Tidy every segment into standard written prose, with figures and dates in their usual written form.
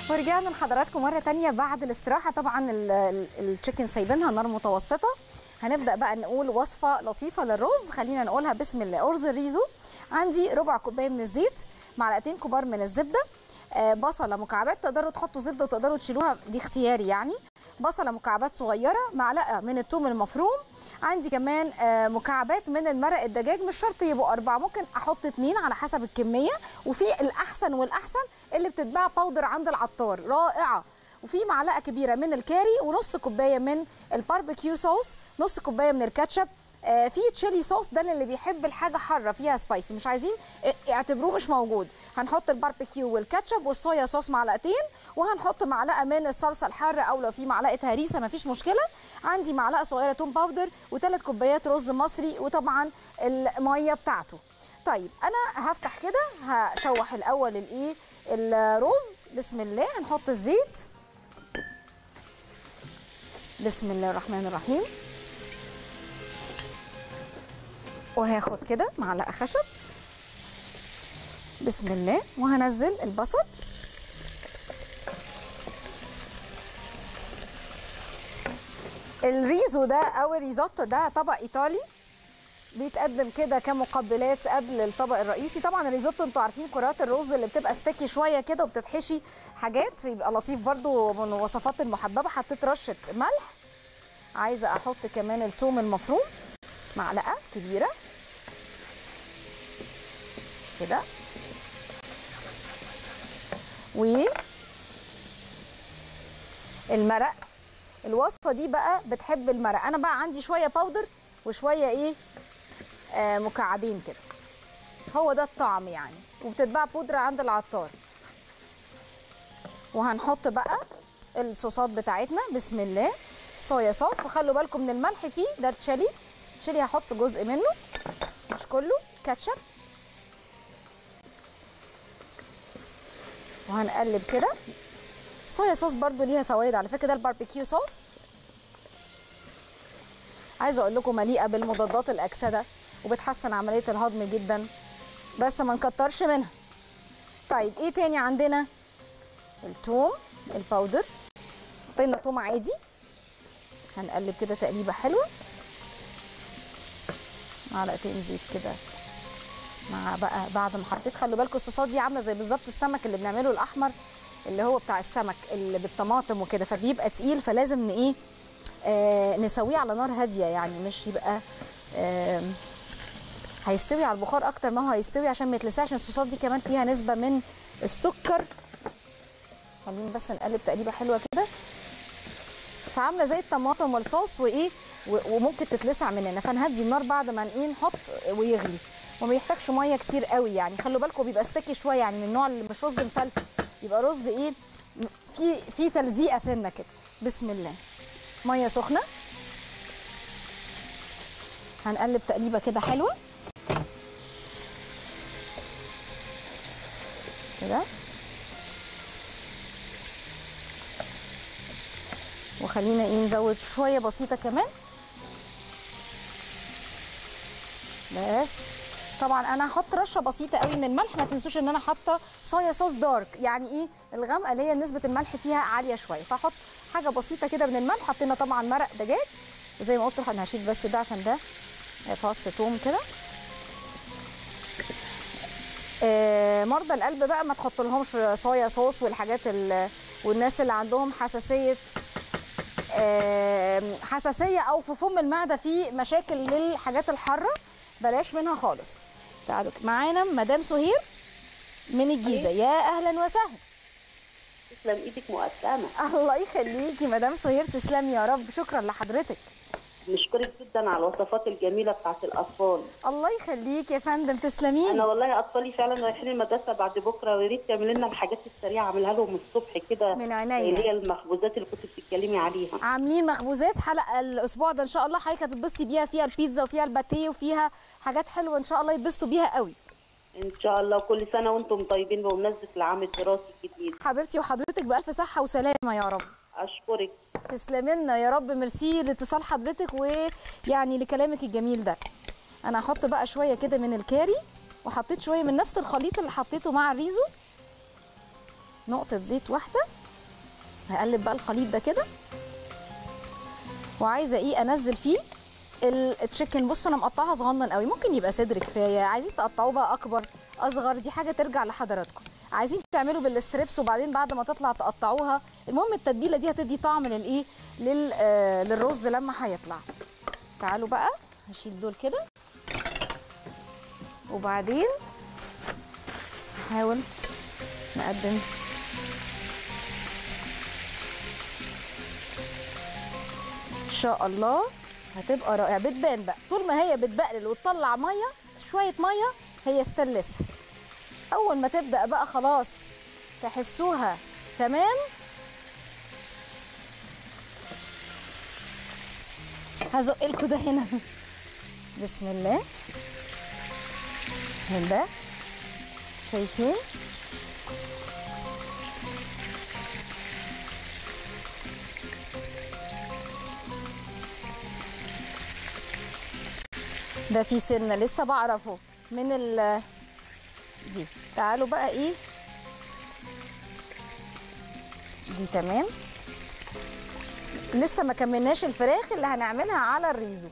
ورجعنا لحضراتكم مرة تانية بعد الاستراحة. طبعا التشيكن سايبينها نار متوسطة. هنبدأ بقى نقول وصفة لطيفة للرز. خلينا نقولها بسم الله. أرز الريزو، عندي ربع كوباية من الزيت، معلقتين كبار من الزبدة، بصلة مكعبات، تقدروا تحطوا زبدة وتقدروا تشيلوها، دي اختياري يعني، بصلة مكعبات صغيرة، معلقة من الثوم المفروم، عندي كمان مكعبات من المرق الدجاج، مش شرط يبقوا 4، ممكن احط 2 على حسب الكميه. وفي الاحسن والاحسن اللي بتتباع باودر عند العطار، رائعه. وفي معلقه كبيره من الكاري، ونص كوبايه من الباربيكيو صوص، نص كوبايه من الكاتشب، في تشيلي صوص، ده اللي بيحب الحاجه حاره فيها سبايسي، مش عايزين اعتبروه مش موجود. هنحط الباربيكيو والكاتشب والصويا صوص معلقتين، وهنحط معلقه من الصلصه الحاره، او لو في معلقه هريسه مفيش مشكله. عندي معلقه صغيره توم باودر، و3 كوبايات رز مصري، وطبعا الميه بتاعته. طيب انا هفتح كده، هشوح الاول الرز. بسم الله. هنحط الزيت، بسم الله الرحمن الرحيم، وهاخد كده معلقه خشب، بسم الله، وهنزل البصل، الريزو ده او الريزوتو ده طبق ايطالي بيتقدم كده كمقبلات قبل الطبق الرئيسي. طبعا الريزوتو انتوا عارفين كرات الرز اللي بتبقى ستيكي شويه كده وبتتحشي حاجات، فيبقى لطيف برضو من الوصفات المحببه. حطيت رشه ملح، عايزه احط كمان الثوم المفروم معلقه كبيره كده، والمرق. الوصفه دي بقى بتحب المرق، انا بقى عندي شويه باودر وشويه مكعبين كده، هو ده الطعم يعني، وبتتباع بودره عند العطار. وهنحط بقى الصوصات بتاعتنا، بسم الله. صويا صوص، وخلوا بالكم من الملح فيه، ده التشيلي هحط جزء منه مش كله. كاتشب، وهنقلب كده. صويا صوص برضو ليها فوائد على فكره، ده الباربيكيو صوص، عايزه اقول لكم مليئه بالمضادات الاكسده وبتحسن عمليه الهضم جدا، بس ما نكترش منها. طيب ايه تاني عندنا؟ الثوم الباودر، حطينا ثوم عادي، هنقلب كده تقليبه حلوه. معلقتين زيت كده مع بقى بعد ما حطيت. خلوا بالكم الصوصات دي عامله زي بالظبط السمك اللي بنعمله الاحمر، اللي هو بتاع السمك اللي بالطماطم وكده، فبيبقى تقيل، فلازم نسويه على نار هاديه يعني، مش يبقى هيستوي على البخار اكتر ما هو هيستوي عشان ما يتلسعش. الصوصات دي كمان فيها نسبه من السكر. خلينا بس نقلب تقليبه حلوه كده، فعامله زي الطماطم والصوص وممكن تتلسع مننا، فنهدي النار بعد ما نحط ويغلي، وما يحتاجش ميه كتير قوي يعني. خلوا بالكم بيبقى ستيكي شويه يعني، من النوع اللي مش رز مفلفل، يبقى رز في تلزيقه سنه كده. بسم الله. ميه سخنه، هنقلب تقليبه كده حلوه كده، وخلينا نزود شويه بسيطه كمان بس. طبعا انا هحط رشه بسيطه قوي من الملح، ما تنسوش ان انا حاطه صويا صوص دارك، يعني الغامقه اللي هي نسبه الملح فيها عاليه شويه، فاحط حاجه بسيطه كده من الملح. حطينا طبعا مرق دجاج زي ما قلت، انا هشيل بس ده عشان ده فص ثوم كده. مرضى القلب بقى ما تحط لهمش صويا صوص والحاجات والناس اللي عندهم حساسيه او في فم المعده في مشاكل للحاجات الحاره، بلاش منها خالص. تعالوا معانا مدام سهير من الجيزه، يا اهلا وسهلا. تسلم ايدك مقدمه. الله يخليكي مدام سهير، تسلمي يا رب، شكرا لحضرتك. بنشكرك جدا على الوصفات الجميله بتاعت الاطفال. الله يخليكي يا فندم، تسلمي. انا والله اطفالي فعلا رايحين المدرسه بعد بكره، ويا ريت تعملي لنا الحاجات السريعه، اعملها لهم الصبح كده من عينيا، اللي هي المخبوزات اللي كنت بتتكلمي عليها. عاملين مخبوزات حلقه الاسبوع ده ان شاء الله، حضرتك هتتبسطي بيها، فيها البيتزا وفيها الباتيه وفيها حاجات حلوه ان شاء الله يتبسطوا بيها قوي ان شاء الله. كل سنه وانتم طيبين بمناسبه العام الدراسي الجديد. حبيبتي، وحضرتك بالف صحه وسلامه يا رب. اشكرك. تسلمي لنا يا رب، ميرسي لاتصال حضرتك ويعني لكلامك الجميل ده. انا هحط بقى شويه كده من الكاري، وحطيت شويه من نفس الخليط اللي حطيته مع الريزو، نقطه زيت واحده هقلب بقى الخليط ده كده، وعايزه ايه انزل فيه التشيكن. بصوا انا مقطعها صغنن قوي، ممكن يبقى صدر كفايه، عايزين تقطعوه بقى اكبر اصغر دي حاجه ترجع لحضراتكم، عايزين تعملوا بالستريبس وبعدين بعد ما تطلع تقطعوها. المهم التتبيله دي هتدي طعم للايه للرز لما هيطلع. تعالوا بقى هشيل دول كده، وبعدين نحاول نقدم ان شاء الله. هتبقى رائعه، بتبان بقى طول ما هي بتبقلل وتطلع ميه شويه ميه هي ستانلس. اول ما تبدا بقى خلاص تحسوها تمام، هزق لكم ده هنا. بسم الله. من ده شايفين ده في سنه لسه بعرفه من دي. تعالوا بقى ايه دي تمام. لسه ما كملناش الفراخ اللي هنعملها على الريزو،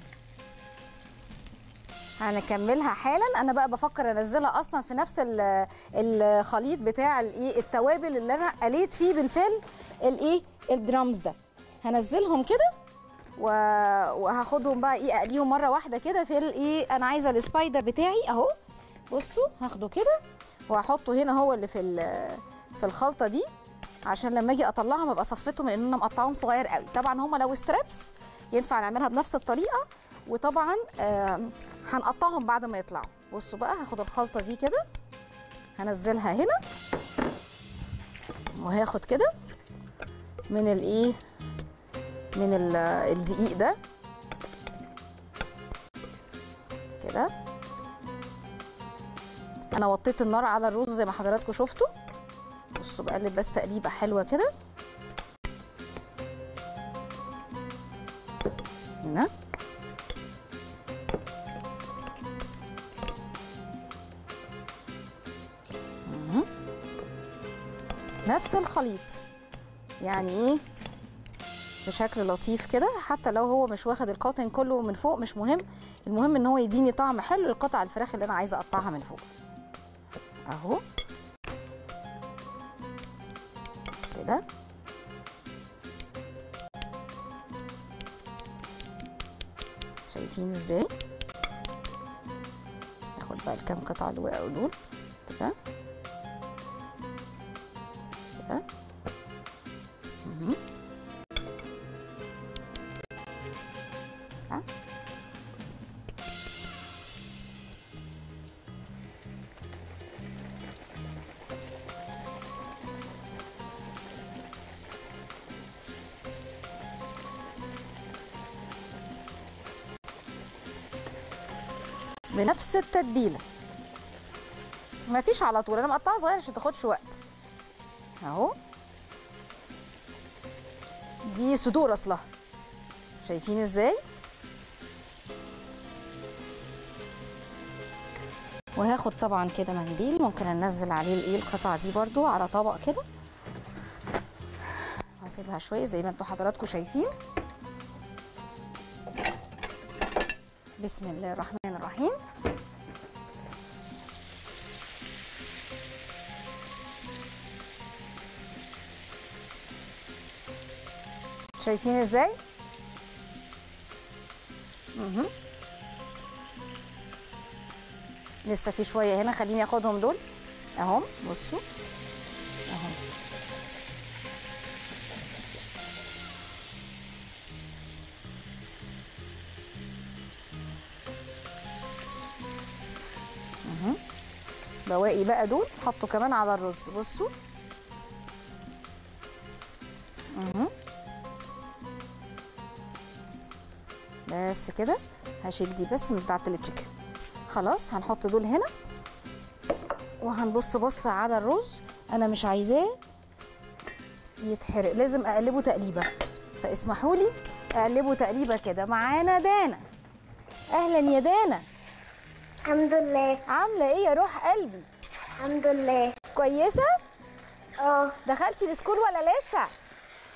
هنكملها حالا. انا بقى بفكر انزلها اصلا في نفس الخليط بتاع الايه التوابل اللي انا قليت فيه بالفعل الايه الدرامز ده. هنزلهم كده وهاخدهم بقى ايه اقليهم مره واحده كده في الايه. انا عايزه السبايدر بتاعي اهو، بصوا هاخده كده وهحطه هنا هو اللي في الخلطه دي، عشان لما اجي اطلعهم ابقى صفيتهم، لان انا مقطعهم صغير قوي. طبعا هما لو ستريبس ينفع نعملها بنفس الطريقه، وطبعا هنقطعهم بعد ما يطلعوا. بصوا بقى هاخد الخلطه دي كده هنزلها هنا، وهاخد كده من الايه من الدقيق ده كده. انا وطيت النار على الرز زي ما حضراتكم شفتوا. بصوا بقلب بس تقليبه حلوه كده هنا. نفس الخليط يعني ايه بشكل لطيف كده، حتى لو هو مش واخد القاطن كله من فوق مش مهم، المهم ان هو يديني طعم حلو لقطع الفراخ اللي انا عايزه اقطعها من فوق اهو كده. شايفين ازاي؟ ناخد بقى الكام قطعه اللي وقعوا دول كده كده. بنفس التتبيله، مفيش على طول، انا مقطعها صغير عشان تاخدش وقت اهو. دي صدور اصلها، شايفين ازاي؟ وهاخد طبعا كده منديل ممكن انزل عليه الايه القطع دي برضو على طبق كده، هسيبها شويه زي ما انتوا حضراتكم شايفين. بسم الله الرحمن الرحيم. شايفين ازاي؟ لسه في شويه هنا، خليني اخدهم دول اهم. بصوا اهم بواقي بقى دول حطوا كمان على الرز. بصوا بس كده. هشيل دي بس من بتاعه التشيكن. خلاص هنحط دول هنا وهنبص بص على الرز. انا مش عايزاه يتحرق، لازم اقلبه تقليبه، فاسمحوا لي اقلبه تقليبه كده. معانا دانا. اهلا يا دانا. الحمد لله. عامله ايه يا روح قلبي؟ الحمد لله. كويسه؟ اه. دخلتي السكول ولا لسه؟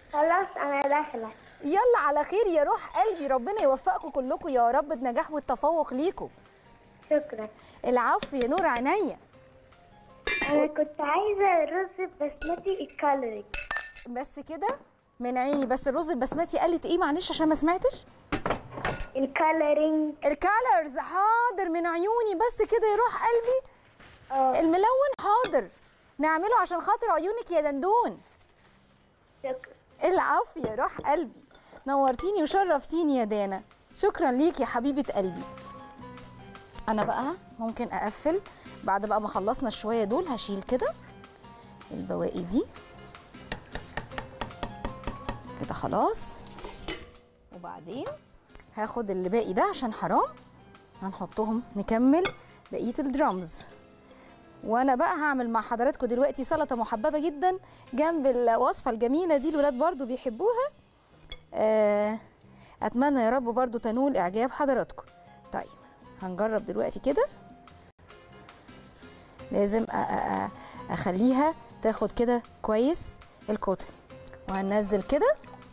خلاص انا داخله. يلا على خير يا روح قلبي، ربنا يوفقكم كلكم يا رب، النجاح والتفوق ليكم. شكرا. العفو يا نور عينيا. انا كنت عايزه رز بسمتي الكالوري. بس كده من عيني، بس الرز البسمتي قالت ايه معلش عشان ما سمعتش؟ الكالورينج. الكالرز، حاضر من عيوني، بس كده يا روح قلبي. الملون حاضر نعمله عشان خاطر عيونك يا دندون. شكرا. العفو يا روح قلبي، نورتيني وشرفتيني يا دانا، شكرا ليك يا حبيبه قلبي. انا بقى ممكن اقفل بعد بقى ما خلصنا شويه دول، هشيل كده البواقي دي كده خلاص، وبعدين هاخد اللي باقي ده عشان حرام هنحطهم نكمل بقيه الدرامز. وانا بقى هعمل مع حضراتكم دلوقتي سلطه محببه جدا جنب الوصفه الجميله دي، الولاد برضو بيحبوها. اتمنى يا رب برضو تنول اعجاب حضراتكم. طيب هنجرب دلوقتي كده، لازم اخليها تاخد كده كويس الكوتن، وهننزل كده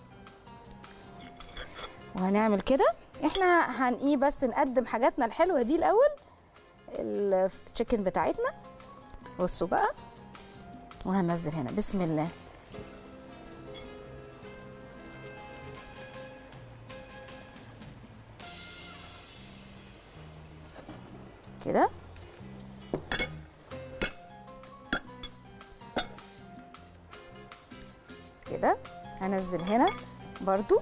وهنعمل كده. احنا ايه بس نقدم حاجاتنا الحلوه دي الاول، التشيكن بتاعتنا. بصوا بقى، وهننزل هنا بسم الله كده. كده هنزل هنا برضو.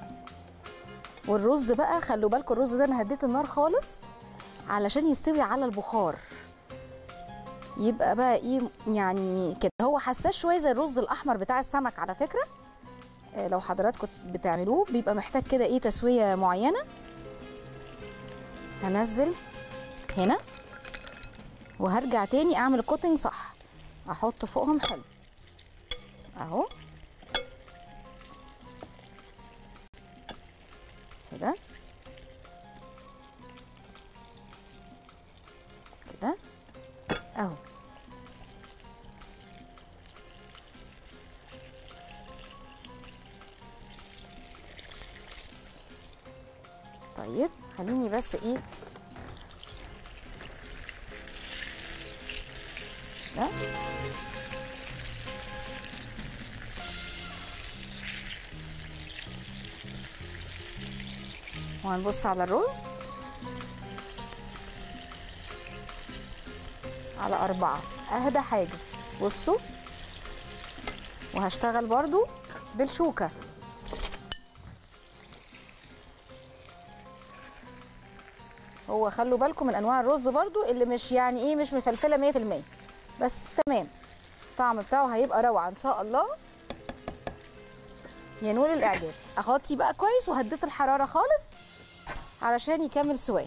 والرز بقى خلوا بالكم، الرز ده انا هديت النار خالص علشان يستوي على البخار، يبقى بقى ايه يعني كده، هو حساس شويه زي الرز الاحمر بتاع السمك على فكره. لو حضراتكم بتعملوه بيبقى محتاج كده ايه تسويه معينه. هنزل هنا وهرجع تاني اعمل الكوتنج صح، احط فوقهم حلو اهو كده كده اهو. طيب خليني بس ايه ده، وهنبص على الرز على 4 اهدى حاجه. بصوا، وهشتغل برضو بالشوكه. هو خلوا بالكم من انواع الرز برضو اللي مش يعني ايه مش مفلفله 100%، بس تمام الطعم بتاعه هيبقى روعه ان شاء الله ينول الاعجاب. اغطي بقى كويس وهديت الحراره خالص علشان يكمل سواه.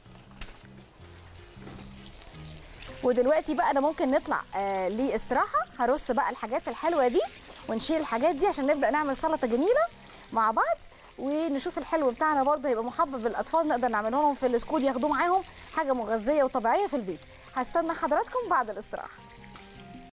ودلوقتي بقى انا ممكن نطلع لاستراحه، هرص بقى الحاجات الحلوه دي ونشيل الحاجات دي عشان نبدا نعمل سلطه جميله مع بعض، ونشوف الحلو بتاعنا برضه هيبقى محبب للاطفال، نقدر نعمله لهم في السكول ياخدوه معاهم حاجه مغذيه وطبيعيه في البيت. هستنى حضراتكم بعد الاستراحه.